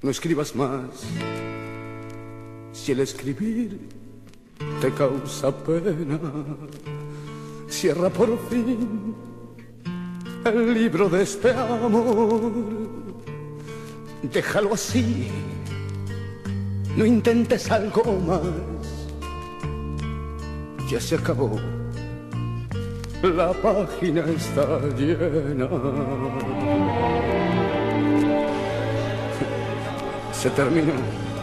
no escribas más. Si el escribir te causa pena, cierra por fin el libro de este amor. Déjalo así, no intentes algo más. Ya se acabó, la página está llena. Se terminó,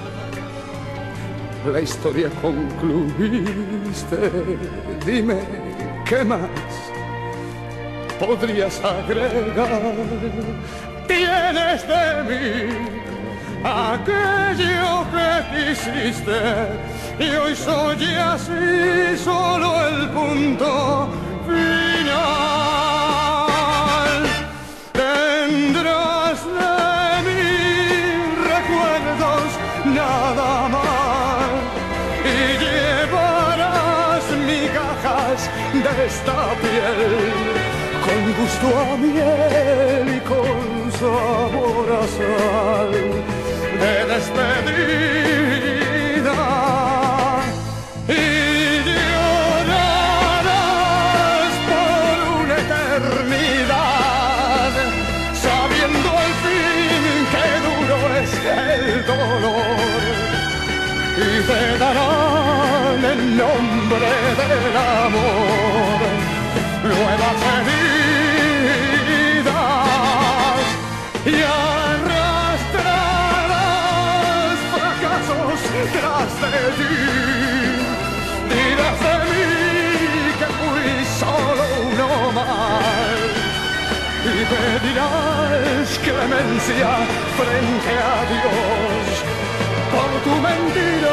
la historia concluiste. Dime, ¿qué más podrías agregar? Tienes de mí aquello que quisiste, y hoy soy así, solo el punto final. Tendrás de mí recuerdos nada más, y llevarás migajas de esta piel, con gusto a miel y con sabor a sal de despedida. Y llorarás por una eternidad, sabiendo al fin qué duro es el dolor, y te darán el nombre del amor nuevas heridas, y arrastrarás fracasos tras de ti. Dirás de mí que fui solo uno más, y pedirás clemencia frente a Dios por tu mentira.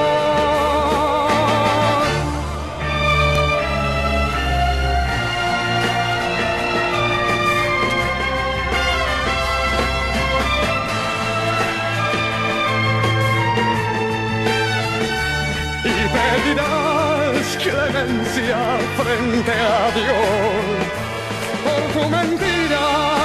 Pedirás clemencia frente a Dios por tu mentira.